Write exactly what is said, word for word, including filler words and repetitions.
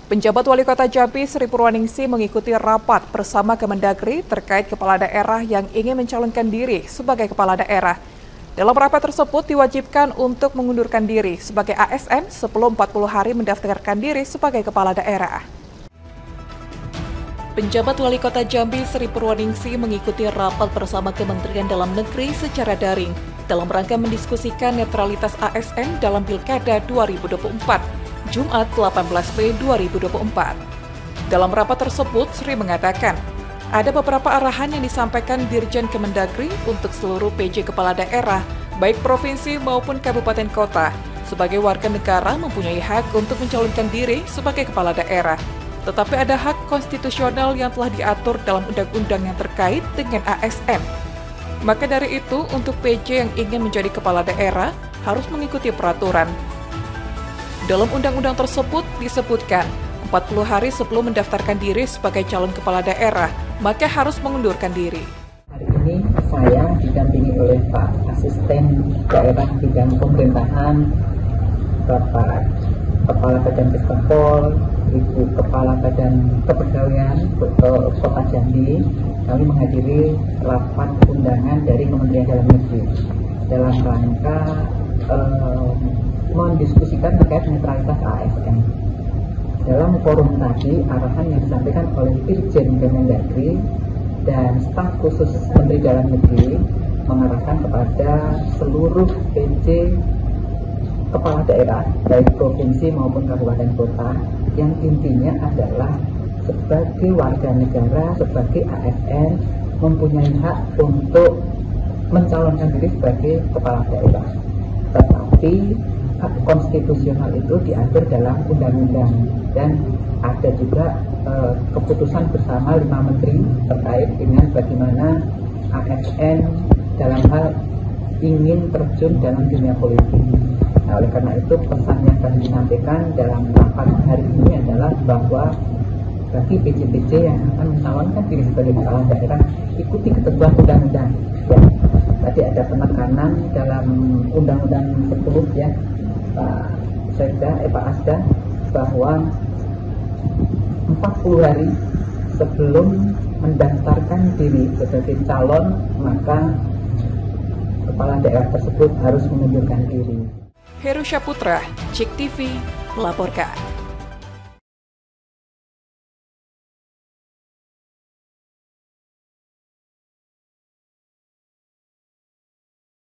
Penjabat Wali Kota Jambi Sri Purwaningsih mengikuti rapat bersama Kemendagri terkait kepala daerah yang ingin mencalonkan diri sebagai kepala daerah. Dalam rapat tersebut diwajibkan untuk mengundurkan diri sebagai A S N sebelum empat puluh hari mendaftarkan diri sebagai kepala daerah. Penjabat Wali Kota Jambi Sri Purwaningsih mengikuti rapat bersama Kementerian Dalam Negeri secara daring dalam rangka mendiskusikan netralitas A S N dalam Pilkada dua ribu dua puluh empat. Jumat delapan belas Mei dua ribu dua puluh empat. Dalam rapat tersebut, Sri mengatakan, ada beberapa arahan yang disampaikan Dirjen Kemendagri untuk seluruh P J kepala daerah, baik provinsi maupun kabupaten kota, sebagai warga negara mempunyai hak untuk mencalonkan diri sebagai kepala daerah. Tetapi ada hak konstitusional yang telah diatur dalam undang-undang yang terkait dengan A S N. Maka dari itu, untuk P J yang ingin menjadi kepala daerah harus mengikuti peraturan. Dalam undang-undang tersebut disebutkan, empat puluh hari sebelum mendaftarkan diri sebagai calon kepala daerah, maka harus mengundurkan diri. Hari ini saya didampingi oleh Pak Asisten Daerah Bidang Pemerintahan, Bapak Kepala Badan Kesbangpol, Ibu Kepala Badan Kepegawaian Kota Jambi. Kami menghadiri rapat undangan dari Kementerian Dalam Negeri dalam rangka eh, mendiskusikan terkait netralitas A S N. Dalam forum tadi, arahan yang disampaikan oleh Dirjen Kemendagri dan staf khusus Menteri Dalam Negeri mengarahkan kepada seluruh P J kepala daerah, baik provinsi maupun kabupaten kota, yang intinya adalah sebagai warga negara, sebagai A S N, mempunyai hak untuk mencalonkan diri sebagai kepala daerah. Tetapi hak konstitusional itu diatur dalam undang-undang dan ada juga eh, keputusan bersama lima menteri terkait dengan bagaimana A S N dalam hal ingin terjun dalam dunia politik. Nah, oleh karena itu pesan yang kami sampaikan dalam rapat hari ini adalah bahwa bagi P J P J yang akan mencalonkan diri sebagai kepala daerah, ikuti ketentuan undang-undang. Ya, tadi ada penekanan dalam Undang-Undang sepuluh ya, Pak Sekda, eh, Pak Asda, bahwa empat puluh hari sebelum mendaftarkan diri sebagai calon, maka kepala daerah tersebut harus mengundurkan diri. Heru Syaputra, Cek T V, melaporkan.